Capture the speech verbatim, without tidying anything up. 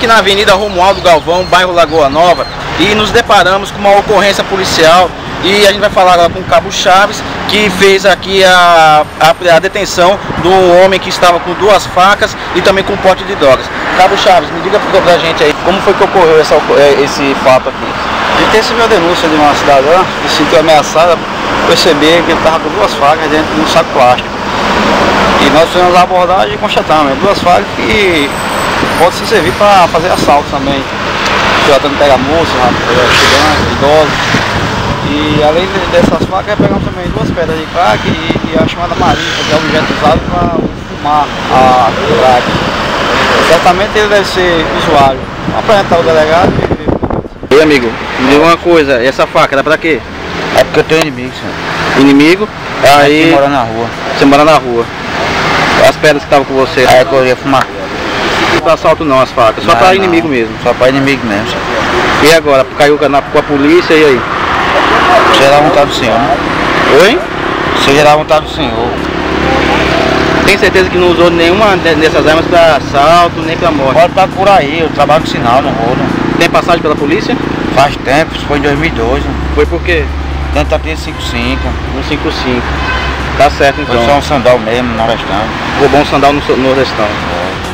na Avenida Romualdo Galvão, bairro Lagoa Nova, e nos deparamos com uma ocorrência policial. E a gente vai falar agora com o Cabo Chaves, que fez aqui a, a, a detenção de um homem que estava com duas facas e também com um pote de drogas. Cabo Chaves, me diga pra gente aí, como foi que ocorreu essa, esse fato aqui? A gente recebeu a denúncia de uma cidadã que se sentiu ameaçada, perceber que ele estava com duas facas dentro de um saco plástico. E nós fizemos a abordagem e constatamos, duas facas que podem se servir para fazer assalto também. Tratando de pegar moças, estudantes, idosos. E além dessas facas, pegamos também duas pedras de crack e, e a chamada marinha, que é o objeto usado para fumar a crack. Certamente ele deve ser usuário. Vamos apresentar o delegado e ver. Ei, amigo, me diga uma coisa, essa faca era pra quê? É porque eu tenho inimigo, senhor. Inimigo? Aí... Você mora na rua. Você mora na rua. As pedras que estavam com você? É que eu ia fumar. Não pra assalto não, as facas, só não, pra inimigo não. mesmo. Só pra inimigo mesmo, senhor. E agora, caiu na, com a polícia e aí? Seja da vontade do senhor, né? Oi? Seja da vontade do senhor. Tem certeza que não usou nenhuma dessas armas pra assalto, nem pra morte? Pode estar por aí, eu trabalho com sinal no rolo. Tem passagem pela polícia? Faz tempo, isso foi em dois mil e doze. Foi por quê? Tentativa cinquenta e cinco. um cinco cinco. Tá certo então. Foi só um sandal mesmo, nordestano. Roubou um sandal no nordestano. É.